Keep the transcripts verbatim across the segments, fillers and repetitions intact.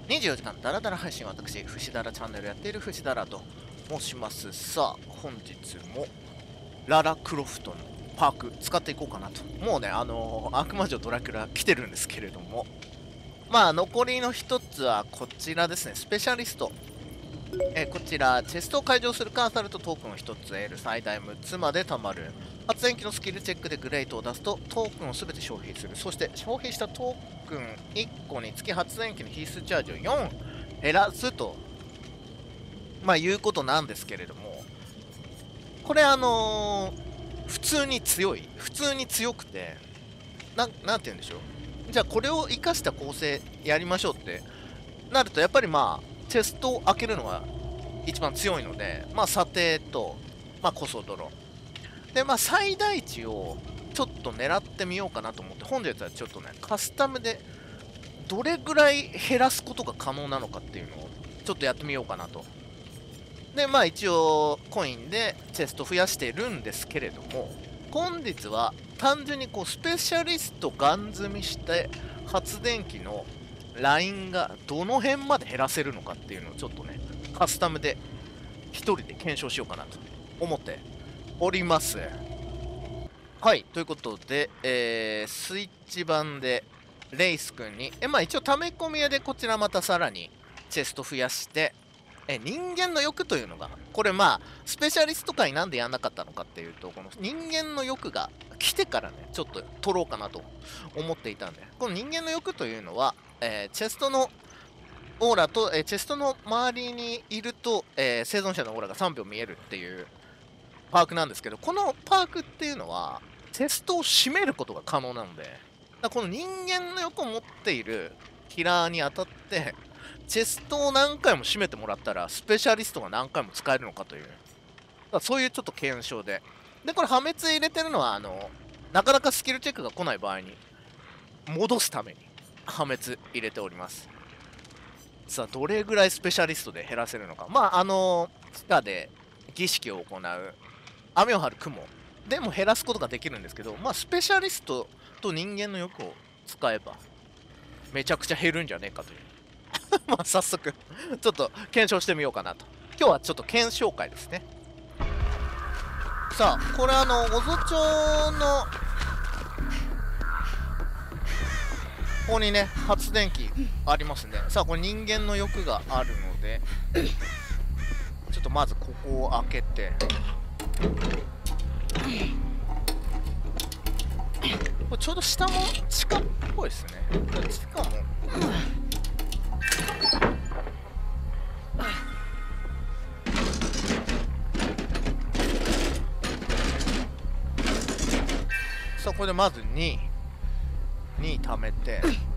にじゅうよじかんダラダラ配信、私、フシダラチャンネルやっているフシダラと申します。さあ、本日もララクロフトのパーク使っていこうかなと。もうね、あのー、悪魔女ドラキュラ来てるんですけれども、まあ、残りの一つはこちらですね、スペシャリスト。えこちら、チェストを解錠するカーサルとトークンをひとつ得る、最大むっつまで貯まる。発電機のスキルチェックでグレートを出すとトークンをすべて消費する。そして消費したトークンいっこにつき発電機の必須チャージをよん減らすと、まあいうことなんですけれども、これあのー、普通に強い普通に強くて、ななんて言うんでしょう。じゃあこれを生かした構成やりましょうってなると、やっぱりまあチェストを開けるのが一番強いので、まあ査定と、まあ、コソ泥で、まあ最大値をちょっと狙ってみようかなと思って、本日はちょっとねカスタムでどれぐらい減らすことが可能なのかっていうのをちょっとやってみようかなと。でまあ一応コインでチェスト増やしてるんですけれども、本日は単純にこうスペシャリストガン積みして発電機のラインがどの辺まで減らせるのかっていうのをちょっとねカスタムで一人で検証しようかなと思っております。はい、ということで、えー、スイッチ版でレイス君にえまあ一応溜め込み屋でこちらまたさらにチェスト増やして、え人間の欲というのがこれまあスペシャリスト界なんでやんなかったのかっていうと、この人間の欲が来てからねちょっと取ろうかなと思っていたんで、この人間の欲というのは、えー、チェストのオーラと、えー、チェストの周りにいると、えー、生存者のオーラがさんびょう見えるっていうパークなんですけど、このパークっていうのはチェストを閉めることが可能なので、だこの人間の欲を持っているキラーに当たってチェストを何回も閉めてもらったらスペシャリストが何回も使えるのかという、だそういうちょっと検証で、でこれ破滅入れてるのはあのなかなかスキルチェックが来ない場合に戻すために破滅入れております。さあどれぐらいスペシャリストで減らせるのか。まああの地下で儀式を行う雨を張る雲でも減らすことができるんですけど、まあスペシャリストと人間の欲を使えばめちゃくちゃ減るんじゃねえかというまあ早速ちょっと検証してみようかなと。今日はちょっと検証会ですね。さあこれあのオゾ町のここにね発電機ありますね。さあこれ人間の欲があるのでちょっとまずここを開けて、これちょうど下も地下っぽいですね。地下もさあこれでまずにに貯めて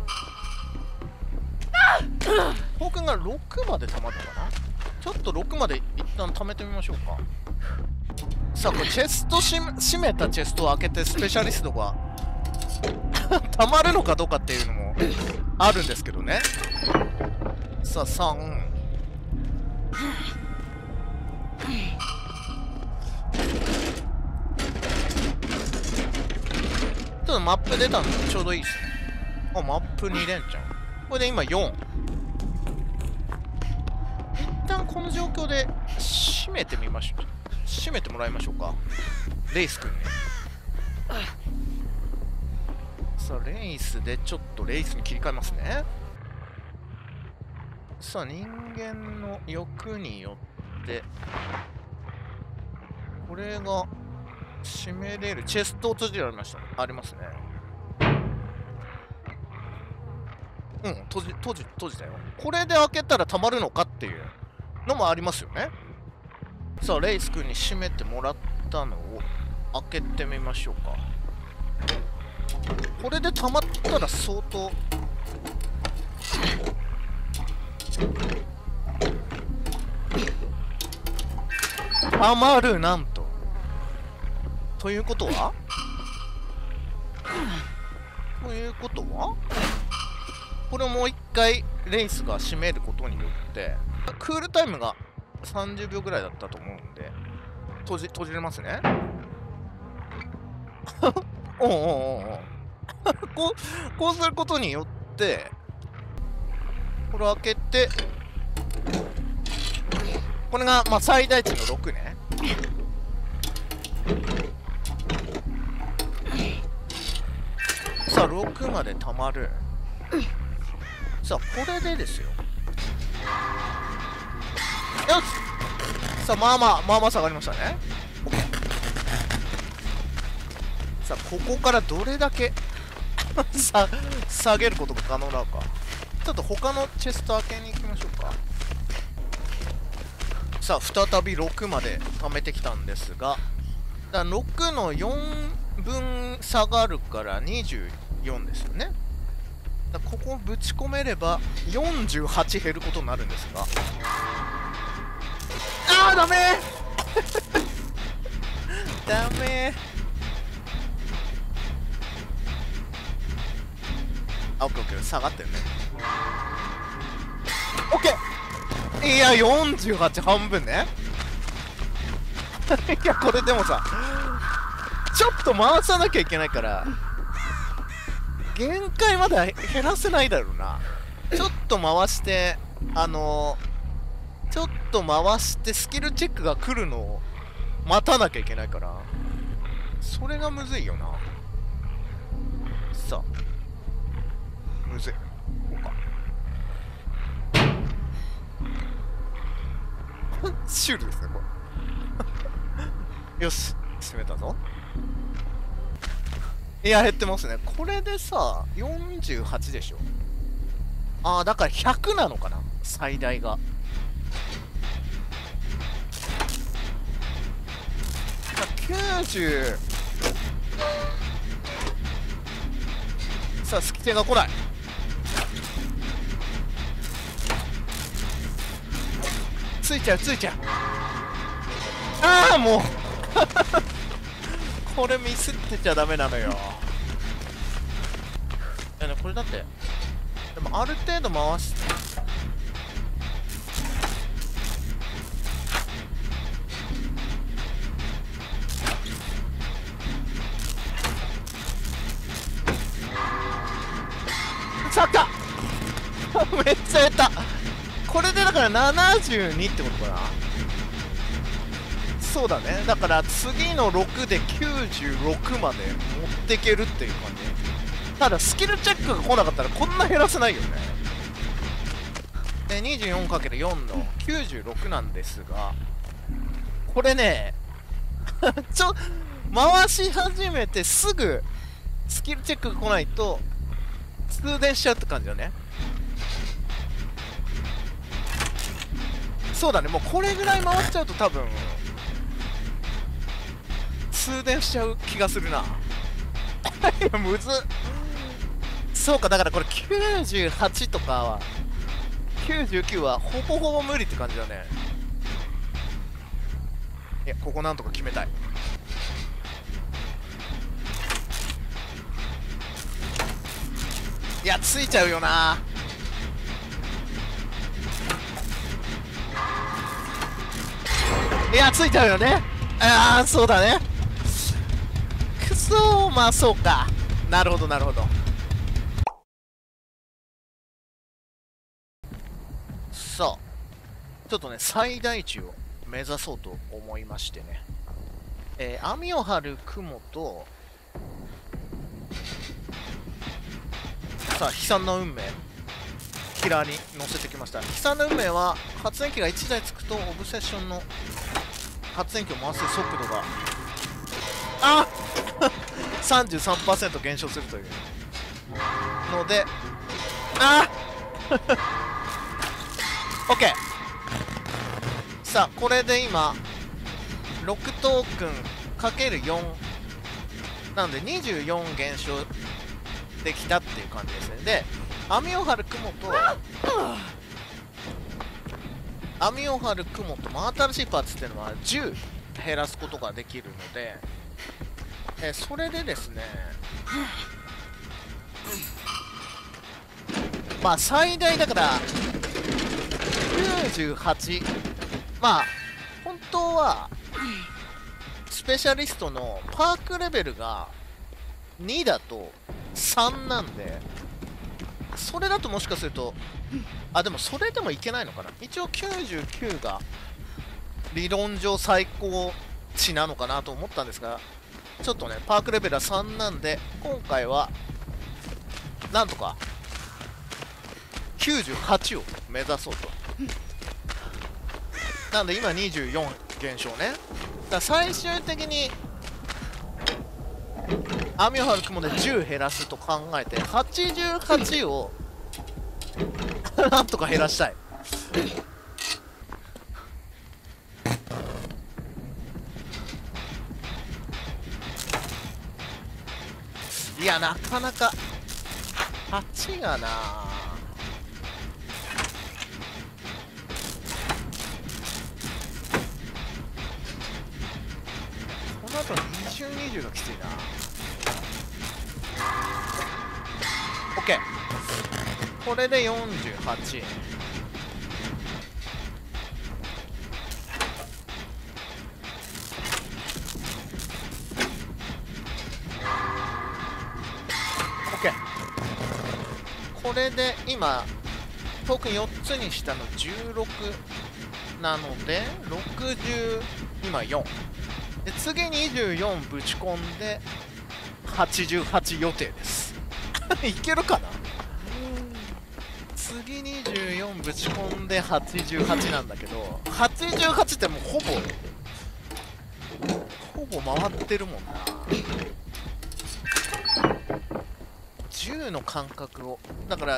トークンがろくまで貯まるのかな。ちょっとろくまで一旦貯めてみましょうか。さあこれチェストし閉めたチェストを開けてスペシャリストが溜まるのかどうかっていうのもあるんですけどね。さあさんちょっとマップ出たのちょうどいいですね。あマップに連チャン、これで今よん。一旦この状況で閉めてみましょう。閉めてもらいましょうかレイス君に。さあレイスでちょっとレイスに切り替えますね。さあ人間の欲によってこれが閉めれるチェストを閉じられました、ね、ありますね。うん閉じ閉じ閉じたよ。これで開けたらたまるのかっていうのもありますよね。さあレイス君に閉めてもらったのを開けてみましょうか。これでたまったら相当たまる。なんとということはということはこれをもう一回レイスが閉めることによってクールタイムがさんじゅうびょうぐらいだったと思うんで閉じ閉じれますねおうおうおうおうこうこうすることによってこれ開けて、これがまあ最大値のろくね。さあろくまでたまる。さあこれでですよ。よし、さあまあまあまあまあ下がりましたね。さあここからどれだけさ下げることが可能なのか。ちょっと他のチェスト開けに行きましょうか。さあ再びろくまで貯めてきたんですが、だろくのよんぶん下がるからにじゅうよんですよね。だここぶち込めればよんじゅうはち減ることになるんですが、あーダメーダメー。あ、オッケーオッケー、下がってるね。オッケー。いやよんじゅうはち半分ねいやこれでもさ、ちょっと回さなきゃいけないから限界まで減らせないだろうな。ちょっと回して、あのー、ちょっと回してスキルチェックが来るのを待たなきゃいけないから、それがむずいよな。さあむずい。こうかシュールですねこれよし攻めたぞ。いや減ってますね。これでさよんじゅうはちでしょ。ああだからひゃくなのかな最大が。きゅうじゅう。さあスキテが来ない。ついちゃうついちゃう。ああもうこれミスってちゃダメなのよ。いやねこれだってでもある程度回して、さっためっちゃ減った。これでだからななじゅうにってことかな。そうだね。だから次のろくできゅうじゅうろくまで持っていけるっていう感じ。ただスキルチェックが来なかったらこんな減らせないよね。で にじゅうよんかけるよん のきゅうじゅうろくなんですが、これねちょ回し始めてすぐスキルチェックが来ないと通電しちゃうって感じだね。そうだね、もうこれぐらい回っちゃうと多分通電しちゃう気がするな。いやむずっ。そうか、だからこれきゅうじゅうはちとかはきゅうじゅうきゅうはほぼほぼ無理って感じだね。いやここなんとか決めたい。いやついちゃうよな。いやついちゃうよね。ああそうだね。くそー、まあそうか。なるほどなるほど。さあちょっとね最大値を目指そうと思いましてね、えー、網を張る雲と、さあ悲惨な運命キラーに乗せてきました。悲惨な運命は発電機がいちだいつくとオブセッションの発電機を回す速度があさんじゅうさんパーセント 減少するというので、あオッケー。さあこれで今ろくトークン かけるよん なのでにじゅうよん減少できたっていう感じですね。で網を張る雲と網を張る雲と真新しいパーツっていうのはじゅう減らすことができるので、えそれでですねまあ最大だからきゅうじゅうはち、まあ本当はスペシャリストのパークレベルがにだとさんなんで、 それだともしかすると、あ、でもそれでもいけないのかな。一応きゅうじゅうきゅうが理論上最高値なのかなと思ったんですが、ちょっとね、パークレベルはさんなんで、今回はなんとかきゅうじゅうはちを目指そうと。なんで今にじゅうよん減少ね。だから最終的に網を張る雲でじゅう減らすと考えて、はちじゅうはちをなんとか減らしたい。いや、なかなかはちがな、この後にじゅう、にじゅうがきついな。 OK、 これでよんじゅうはち。これで今トークンよっつにしたのじゅうろくなのでろくじゅう、今よんで、次にじゅうよんぶち込んではちじゅうはち予定ですいけるかな。次にじゅうよんぶち込んではちじゅうはちなんだけど、はちじゅうはちってもうほぼほぼ回ってるもんな。じゅうの感覚を、だから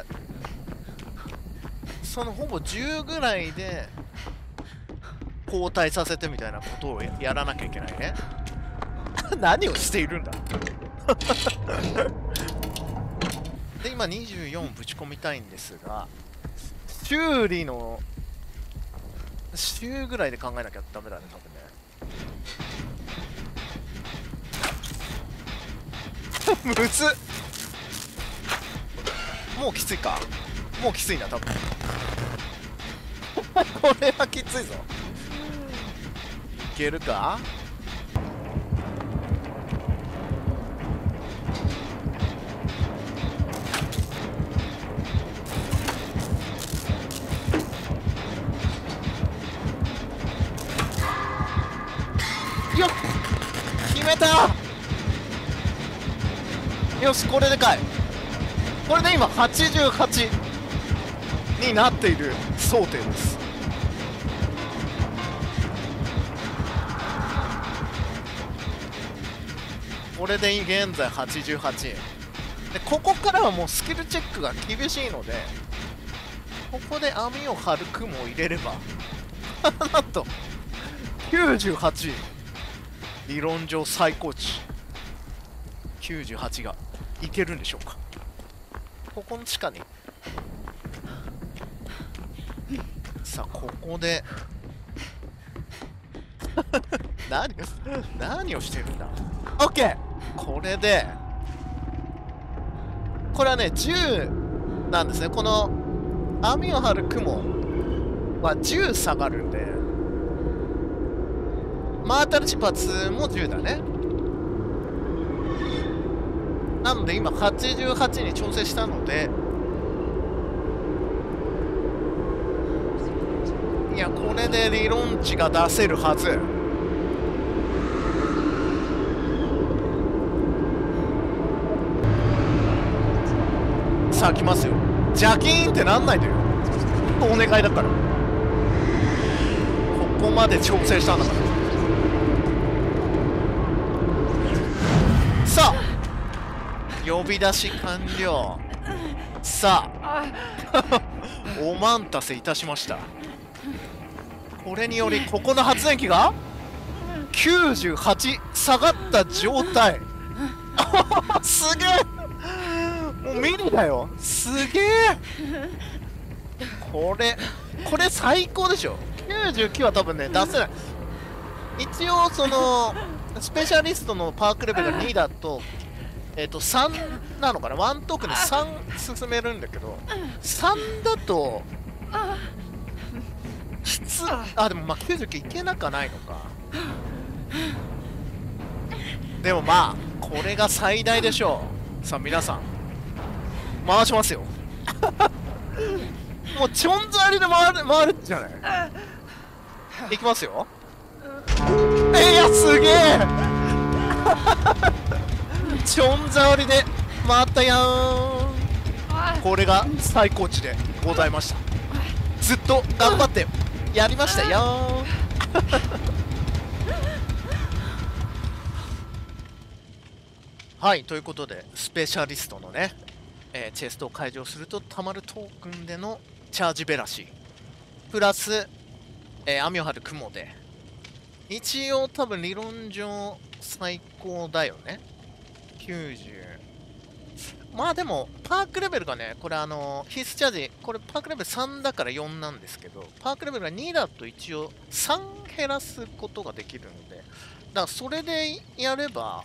そのほぼじゅうぐらいで交代させてみたいなことを や, やらなきゃいけないね何をしているんだで今にじゅうよんぶち込みたいんですが、修理の週ぐらいで考えなきゃダメだね、多分ねむずっ、もうきついか、もうきついな多分これはきついぞ。いけるか。よっ、決めた。よし、これでかい。これで今はちじゅうはちになっている想定です。これで現在はちじゅうはちで、ここからはもうスキルチェックが厳しいので、ここで網を張る雲を入れればなんときゅうじゅうはち、理論上最高値きゅうじゅうはちがいけるんでしょうか。ここの地下にさあ、ここで何何をしてるんだ。 OK、 これでこれはねじゅうなんですね。この網を張る雲はじゅう下がるんで、真当たる地発もじゅうだね。なので今はちじゅうはちに調整したので、いや、これで理論値が出せるはず。さあ来ますよ。ジャキーンってなんないでよ、お願いだから。ここまで調整したんだから。さあ呼び出し完了。さあお待たせいたしました。これによりここの発電機がきゅうじゅうはち下がった状態すげえ、もうミリだよ、すげえ。これこれ最高でしょ。きゅうじゅうきゅうは多分ね出せない。一応そのスペシャリストのパークレベルがにだとえっとさんなのかな、ワントークンでさん進めるんだけど、さんだときつ、あでもまあきゅうじゅうきゅういけなくはないのか。でもまあこれが最大でしょう。さあ皆さん回しますよもうちょんざりで回る回るじゃない。いきますよ。えいやすげえちょんざりで回ったやん。これが最高値でございました。ずっと頑張ってやりましたよはい、ということでスペシャリストのね、えー、チェストを解除するとたまるトークンでのチャージベラシプラス、えー、網を張る雲で一応多分理論上最高だよね。きゅうじゅう。まあでもパークレベルがね、これあの必須チャージ、これパークレベルさんだからよんなんですけど、パークレベルがにだと一応さん減らすことができるので、だからそれでやれば、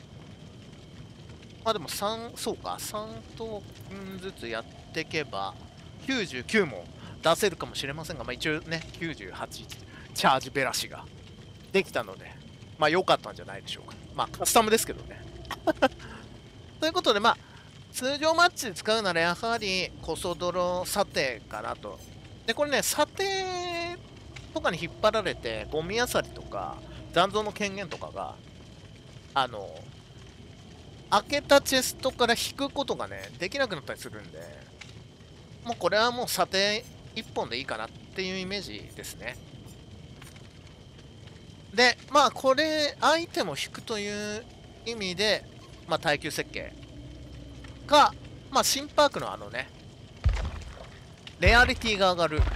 まあでもさん、そうか、さんトークンずつやっていけば、きゅうじゅうきゅうも出せるかもしれませんが、まあ一応ね、きゅうじゅうはちチャージベラシができたので、まあ良かったんじゃないでしょうか。まあカスタムですけどね。ということで、まあ、通常マッチで使うならやはりコソ泥査定かなと。で、これね、査定とかに引っ張られて、ゴミあさりとか、残像の権限とかが、あの、開けたチェストから引くことがね、できなくなったりするんで、もうこれはもう査定いっぽんでいいかなっていうイメージですね。で、まあ、これ、アイテムを引くという意味で、まあ、耐久設計か、まあ、新パークのあのね、レアリティが上がる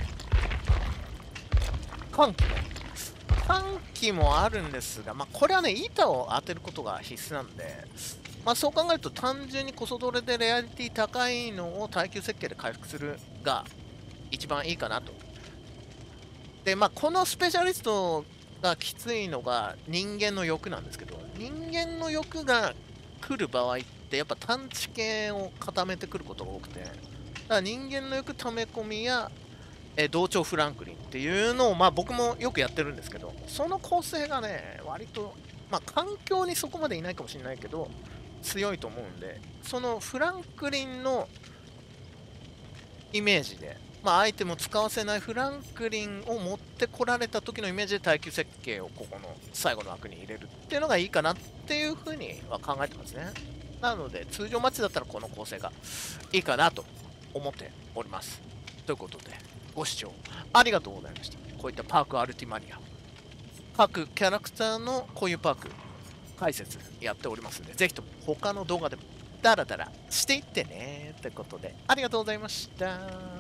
歓喜も、歓喜もあるんですが、まあ、これはね、板を当てることが必須なんで、まあ、そう考えると単純にコソドレでレアリティ高いのを耐久設計で回復するが一番いいかなと。で、まあ、このスペシャリストがきついのが人間の欲なんですけど、人間の欲が来る場合ってやっぱ探知系を固めてくることが多くて、だから人間の欲溜め込みやえ同調フランクリンっていうのをまあ僕もよくやってるんですけど、その構成がね割とまあ環境にそこまでいないかもしれないけど強いと思うんで、そのフランクリンのイメージで、まあ、アイテムを使わせないフランクリンを持ってこられた時のイメージで耐久設計をここの最後の枠に入れるっていうのがいいかなっていうふうには考えてますね。なので通常マッチだったらこの構成がいいかなと思っております。ということでご視聴ありがとうございました。こういったパークアルティマニア、各キャラクターのこういうパーク解説やっておりますので、ぜひとも他の動画でもダラダラしていってねということでありがとうございました。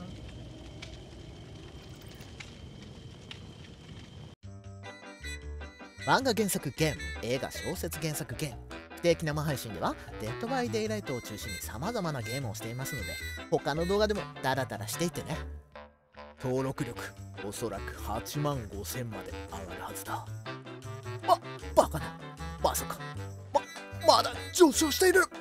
漫画原作ゲーム、映画小説原作ゲーム、不定期生配信ではデッドバイデイライトを中心に様々なゲームをしていますので、他の動画でもダラダラしていってね。登録力おそらくはちまんごせんまで上がるはずだ。ま、バカな、まさかま、まだ上昇している。